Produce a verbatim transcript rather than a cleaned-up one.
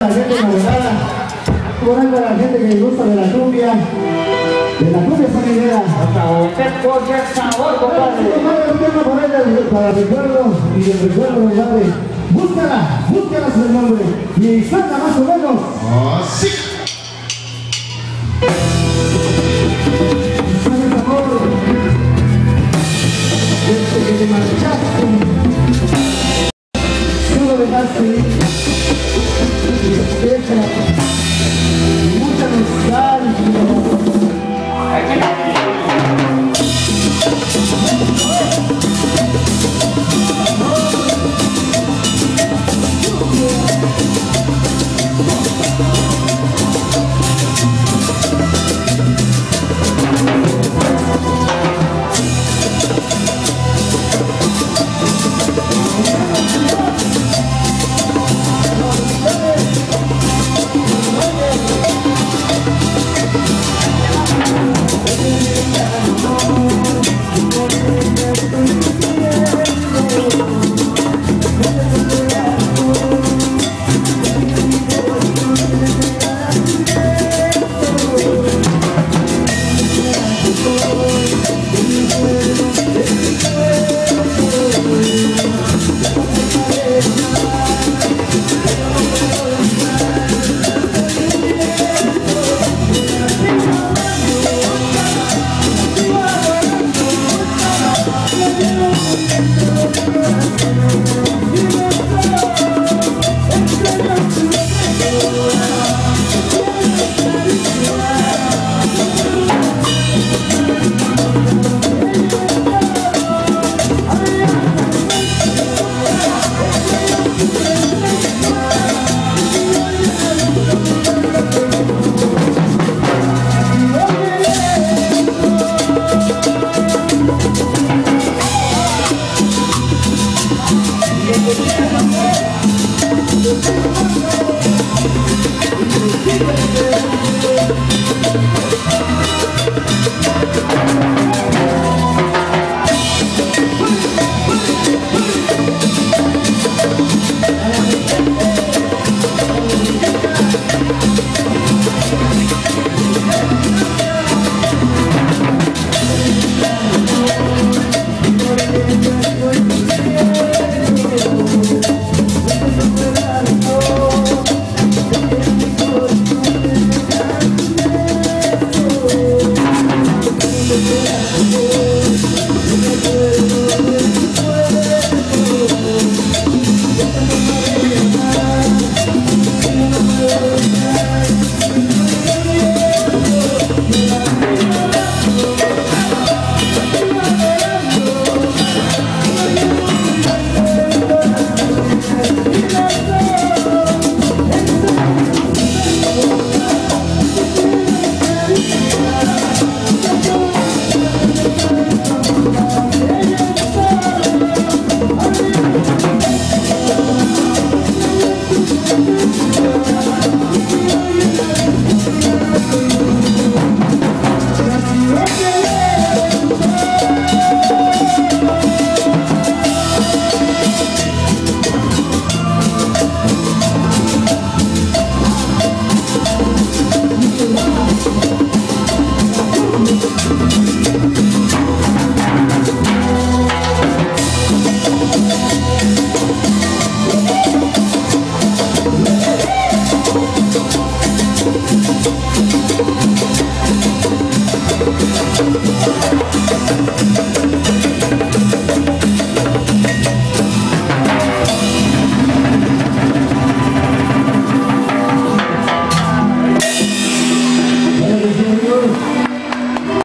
la gente enamorada, por algo a la gente que le gusta de la cumbia, de la cumbia sonidera. ¡Qué sabor, compadre! Un tema por ahí para recuerdo y el recuerdo, compadre. Búscala, búscala su nombre y suena más o menos. ¡Oh, sí! Sabes, amor, desde que te marchaste, solo dejaste ir.